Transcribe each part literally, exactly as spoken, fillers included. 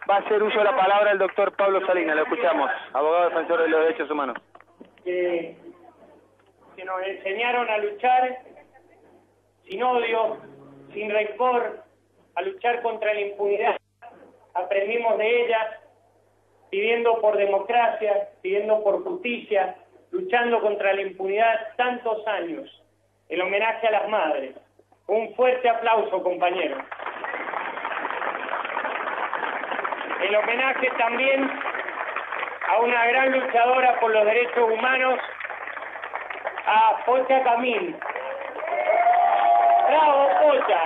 va a hacer uso de la palabra el doctor Pablo Salinas. Lo escuchamos, abogado defensor de los derechos humanos. Que, que nos enseñaron a luchar sin odio, sin rencor, a luchar contra la impunidad. Aprendimos de ellas, pidiendo por democracia, pidiendo por justicia, luchando contra la impunidad tantos años. El homenaje a las madres. Un fuerte aplauso, compañeros. El homenaje también a una gran luchadora por los derechos humanos, a Pocha Camín. ¡Bravo, Pocha!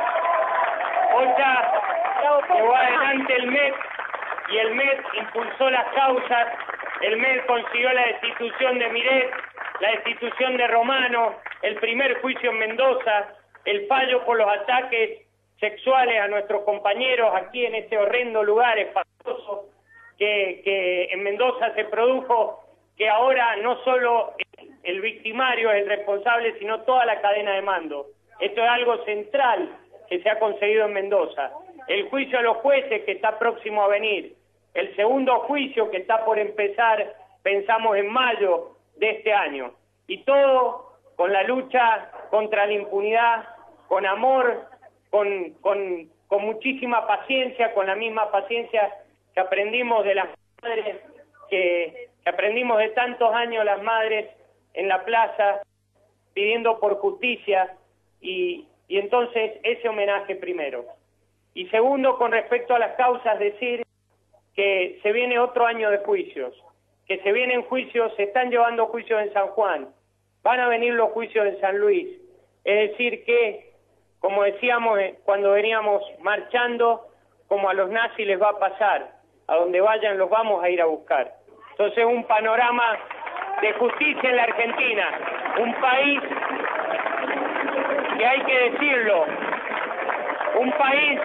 Pocha llevó adelante el M E D y el M E D impulsó las causas. El M E D consiguió la destitución de Miret, la destitución de Romano, el primer juicio en Mendoza, el fallo por los ataques sexuales a nuestros compañeros aquí en este horrendo lugar espantoso que, que en Mendoza se produjo, que ahora no solo el victimario es el responsable, sino toda la cadena de mando. Esto es algo central que se ha conseguido en Mendoza. El juicio a los jueces que está próximo a venir. El segundo juicio que está por empezar, pensamos en mayo de este año. Y todo con la lucha contra la impunidad, con amor, con, con, con muchísima paciencia, con la misma paciencia que aprendimos de las madres, que, que aprendimos de tantos años las madres en la plaza, pidiendo por justicia, y, y entonces ese homenaje primero. Y segundo, con respecto a las causas, decir que se viene otro año de juicios, que se vienen juicios, se están llevando juicios en San Juan, van a venir los juicios en San Luis. Es decir que, como decíamos cuando veníamos marchando, como a los nazis les va a pasar, a donde vayan los vamos a ir a buscar. Entonces un panorama de justicia en la Argentina, un país que hay que decirlo, un país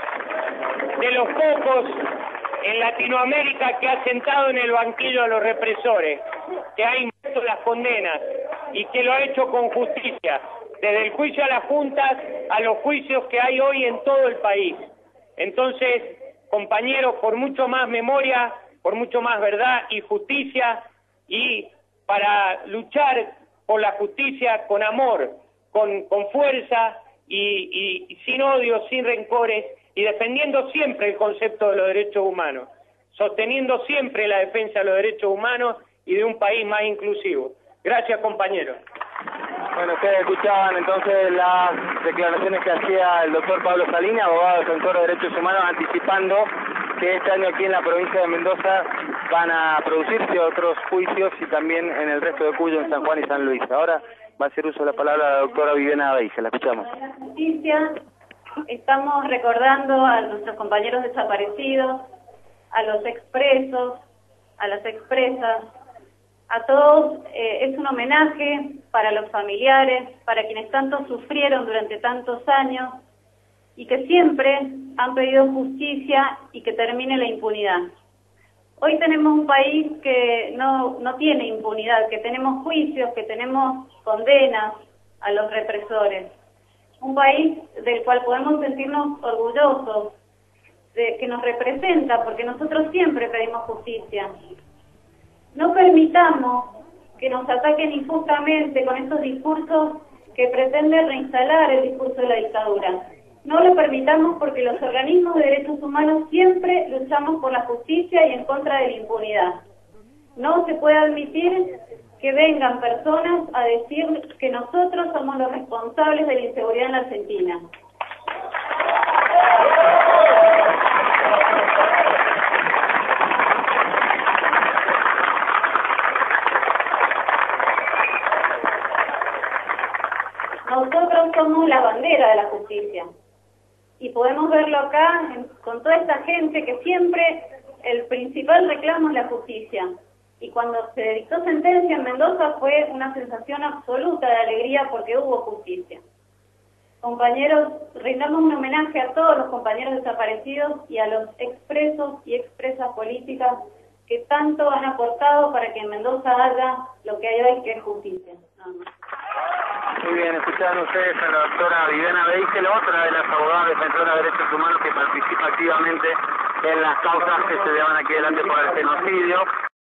de los pocos en Latinoamérica que ha sentado en el banquillo a los represores, que ha impuesto las condenas y que lo ha hecho con justicia, desde el juicio a las juntas a los juicios que hay hoy en todo el país. Entonces, compañeros, por mucho más memoria, por mucho más verdad y justicia, y para luchar por la justicia con amor, con, con fuerza y, y, y sin odio, sin rencores, y defendiendo siempre el concepto de los derechos humanos, sosteniendo siempre la defensa de los derechos humanos y de un país más inclusivo. Gracias, compañeros. Bueno, ustedes escuchaban entonces las declaraciones que hacía el doctor Pablo Salinas, abogado defensor de derechos humanos, anticipando que este año aquí en la provincia de Mendoza van a producirse otros juicios y también en el resto de Cuyo, en San Juan y San Luis. Ahora va a hacer uso de la palabra la doctora Viviana Beige. La escuchamos. La justicia, estamos recordando a nuestros compañeros desaparecidos, a los expresos, a las expresas, a todos. Eh, es un homenaje para los familiares, para quienes tanto sufrieron durante tantos años y que siempre han pedido justicia y que termine la impunidad. Hoy tenemos un país que no, no tiene impunidad, que tenemos juicios, que tenemos condenas a los represores. Un país del cual podemos sentirnos orgullosos, de, que nos representa, porque nosotros siempre pedimos justicia. No permitamos que nos ataquen injustamente con estos discursos que pretenden reinstalar el discurso de la dictadura. No lo permitamos porque los organismos de derechos humanos siempre luchamos por la justicia y en contra de la impunidad. No se puede admitir que vengan personas a decir que nosotros somos los responsables de la inseguridad en la Argentina. Nosotros somos la bandera de la justicia y podemos verlo acá en, con toda esta gente que siempre el principal reclamo es la justicia. Y cuando se dictó sentencia en Mendoza fue una sensación absoluta de alegría porque hubo justicia. Compañeros, rindamos un homenaje a todos los compañeros desaparecidos y a los expresos y expresas políticas que tanto han aportado para que en Mendoza haya lo que hay hoy, que es justicia. Nada más. Muy bien, escucharon ustedes a la doctora Viviana Beige, la otra de las abogadas defensoras de derechos humanos que participa activamente en las causas que se llevan aquí adelante por el genocidio.